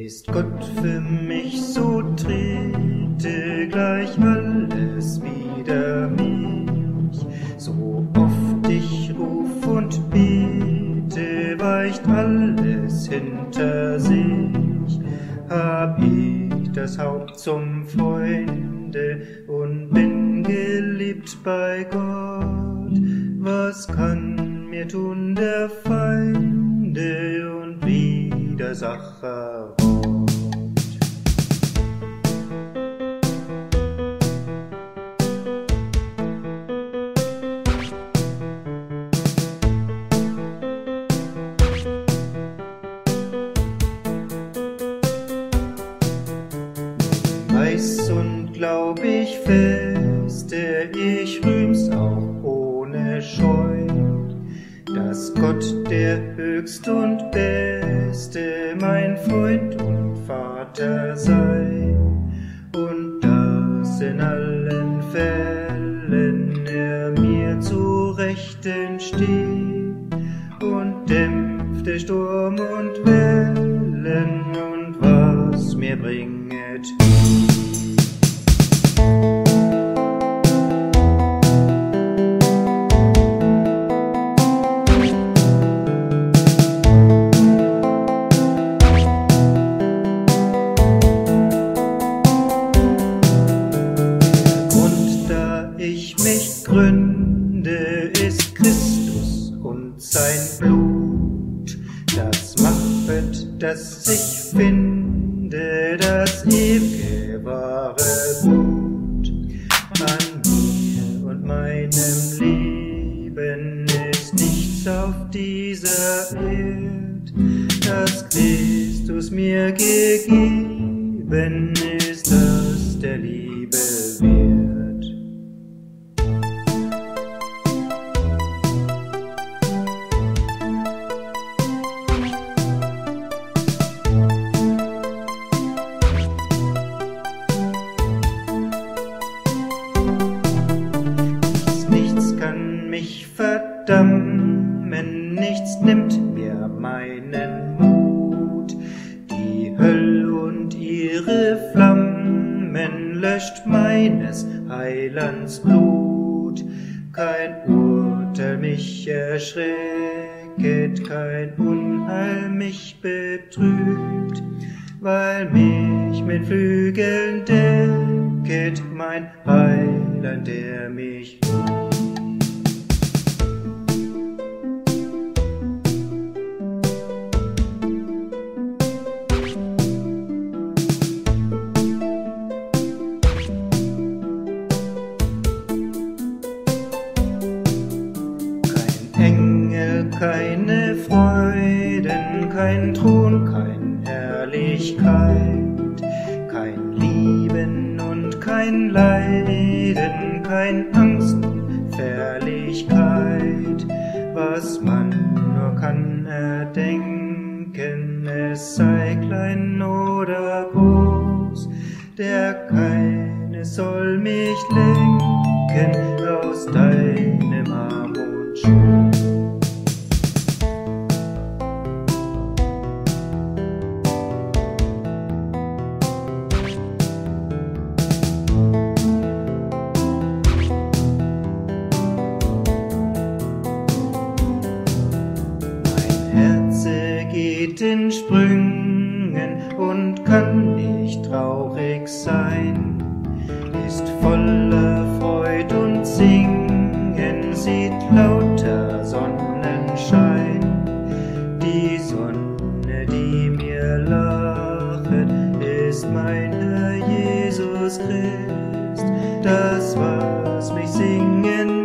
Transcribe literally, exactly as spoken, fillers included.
Ist Gott für mich, so trete gleich alles wider mich. So oft ich ruf und bete, weicht alles hinter sich. Hab ich das Haupt zum Freunde und bin geliebt bei Gott. Was kann mir tun der Feinde und Widersacher Rott? Weiß und glaub ich feste, ich rühm's auch ohne Scheu, dass Gott der Höchst und Beste mein Freund und Vater sei, und dass in allen Fällen er mir zu Rechten steht und dämpfte Sturm und Wellen und was mir bringet. Ich mich gründe, ist Christus und sein Blut. Das machet, dass ich finde, das ewige wahre Gut. An mir und meinem Leben ist nichts auf dieser Erd, das Christus mir gegeben ist, das der Liebe wert. Mich verdammen, nichts nimmt mir meinen Mut. Die Hölle und ihre Flammen löscht meines Heilands Blut. Kein Urteil mich erschrecket, kein Unheil mich betrübt, weil mich mit Flügeln decket mein Heiland, der mich liebt. Engel, keine Freuden, kein Thron, keine Herrlichkeit, kein Lieben und kein Leiden, kein Angst und Fährlichkeit. Was man nur kann erdenken, es sei klein oder groß, der keine soll mich lenken aus deinem Arm und Schoß. Geht in Sprüngen und kann nicht traurig sein, ist voller Freud und Singen, sieht lauter Sonnenschein. Die Sonne, die mir lachet, ist mein Herr Jesus Christ, das was mich singen